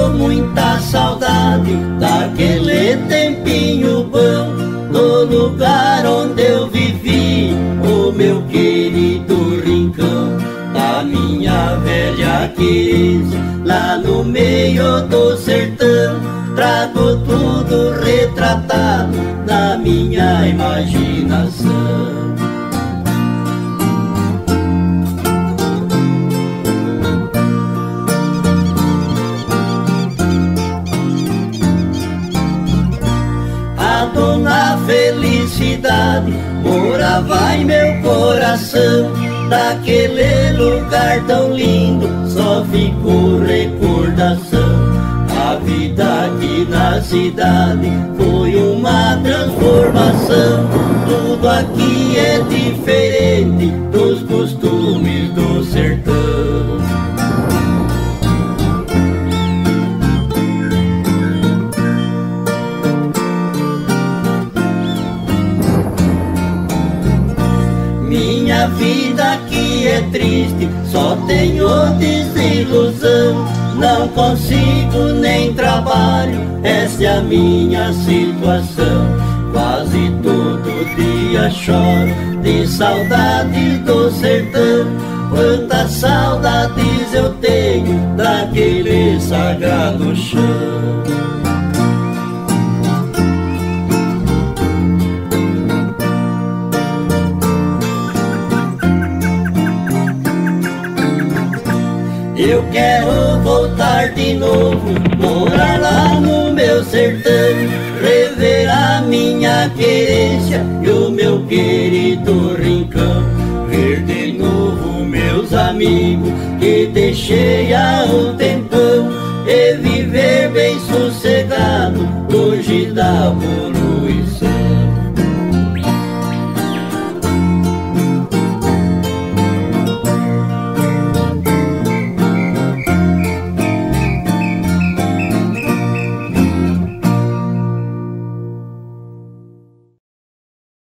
com muita saudade daquele tempinho bom, do lugar onde eu vivi, o meu querido rincão, da minha velha querência, lá no meio do sertão. Trago tudo retratado na minha imaginação. A dona Felicidade morava em meu coração. Daquele lugar tão lindo só ficou recordação. A vida aqui na cidade foi uma transformação. Tudo aqui é diferente dos costumes do sertão. Minha vida aqui é triste, só tenho desilusão. Não consigo nem trabalho, essa é a minha situação. Quase todo dia choro de saudades do sertão. Quantas saudades eu tenho daquele sagrado chão. Eu quero voltar de novo, morar lá no meu sertão, rever a minha querência e o meu querido rincão, ver de novo meus amigos que deixei há um tempão, e viver bem sossegado longe da poluição.